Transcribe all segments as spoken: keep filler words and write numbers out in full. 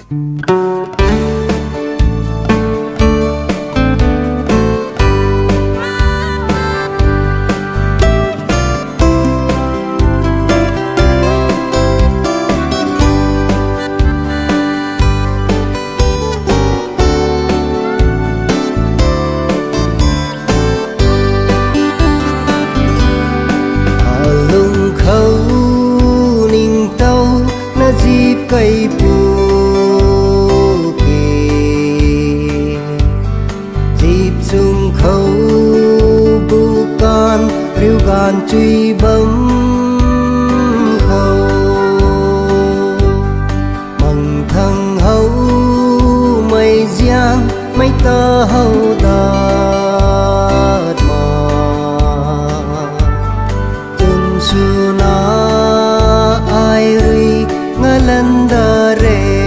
cây bù kì dịp dùng khâu bù con riu gan truy bấm khâu bằng thằng hấu mây giang mây tơ hấu đợt mà chân xưa na ai ri ngã lần đờ rê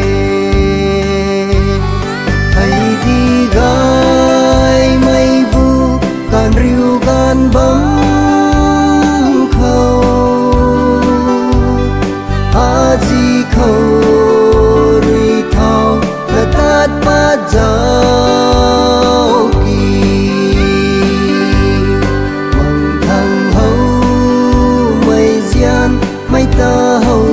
thấy đi gai mây bu gan riu gan bấm khâu a di khâu ri thao là tát bát dao kỳ bằng thằng hấu mây giang mây tơ hấu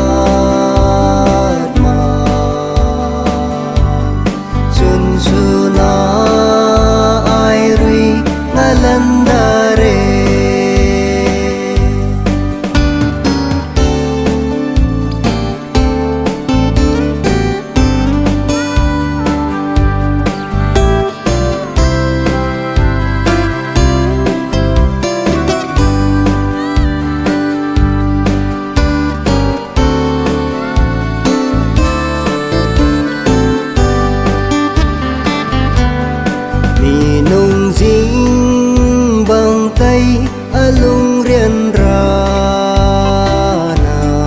lung riêng ra na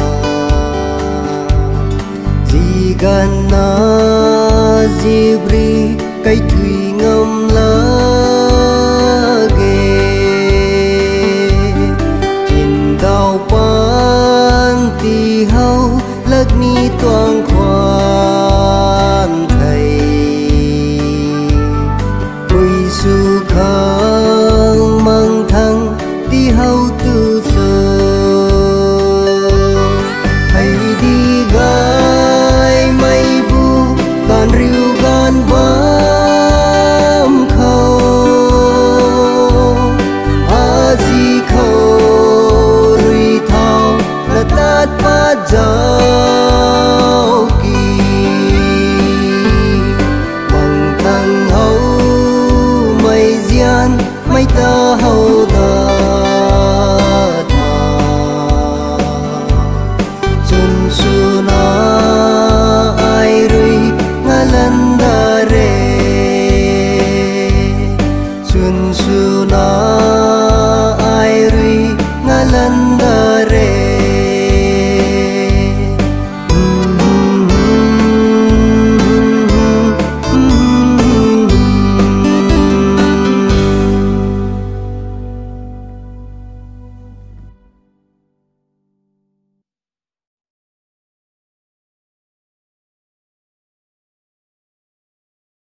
di gan na di bri cây thủy ngâm lá ghê in đào pan ti hau lắc ni toang khoa